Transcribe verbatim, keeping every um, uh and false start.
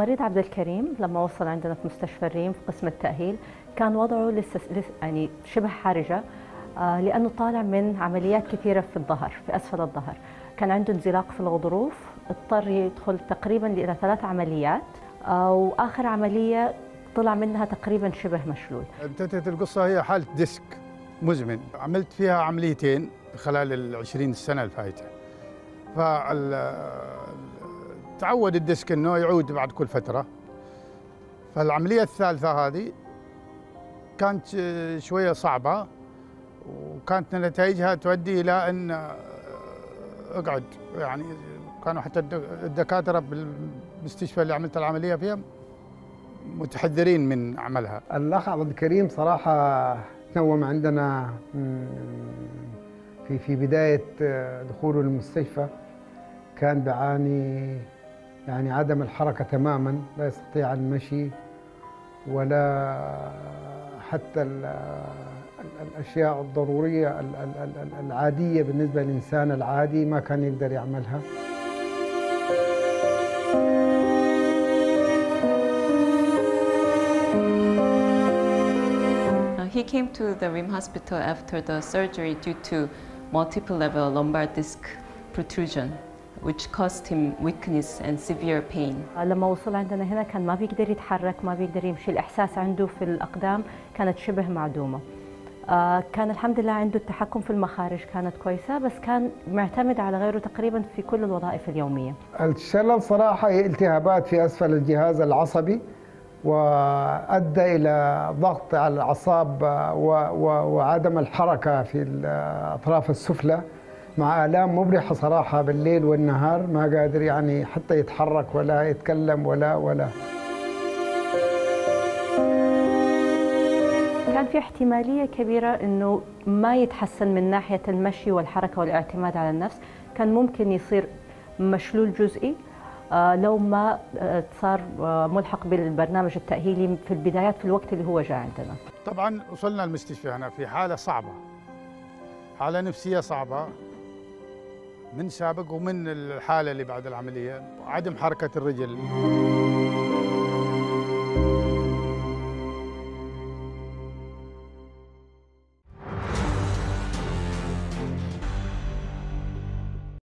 المريض عبد الكريم لما وصل عندنا في مستشفى الريم في قسم التأهيل كان وضعه لسه لسه يعني شبه حرجة، آه، لأنه طالع من عمليات كثيرة في الظهر، في أسفل الظهر. كان عنده انزلاق في الغضروف، اضطر يدخل تقريبا إلى ثلاث عمليات، آه، وآخر عملية طلع منها تقريبا شبه مشلول. انتهت القصة هي حالة ديسك مزمن، عملت فيها عمليتين خلال العشرين سنة الفايتة. فتعود الديسك انه يعود بعد كل فترة. فالعملية الثالثة هذه كانت شوية صعبة، وكانت نتائجها تؤدي إلى أن اقعد، يعني كانوا حتى الدكاترة بالمستشفى اللي عملت العملية فيها متحذرين من عملها. الأخ عبد الكريم صراحة تنوم عندنا في في بداية دخوله المستشفى، كان بيعاني يعني عدم الحركة تماما، لا يستطيع المشي ولا حتى الأشياء الضرورية العادية بالنسبة للإنسان العادي ما كان يقدر يعملها. He came to the Rim Hospital after the surgery due to multiple level lumbar disc protrusion, which caused him weakness and severe pain. لما وصل عندنا هنا كان ما بيقدر يتحرك، ما بيقدر يمشي، الإحساس عنده في الأقدام كانت شبه معدومة. آه كان الحمد لله عنده التحكم في المخارج كانت كويسة، بس كان معتمد على غيره تقريبا في كل الوظائف اليومية. الشلل صراحة هي التهابات في أسفل الجهاز العصبي، وأدى إلى ضغط على الأعصاب وعدم الحركة في الأطراف السفلى، مع آلام مبرحة صراحة بالليل والنهار، ما قادر يعني حتى يتحرك ولا يتكلم ولا ولا كان في احتمالية كبيرة إنه ما يتحسن من ناحية المشي والحركة والاعتماد على النفس، كان ممكن يصير مشلول جزئي لو ما صار ملحق بالبرنامج التأهيلي في البدايات في الوقت اللي هو جاء عندنا. طبعا وصلنا المستشفى هنا في حالة صعبة، حالة نفسية صعبة من سابق ومن الحالة اللي بعد العملية، عدم حركة الرجل.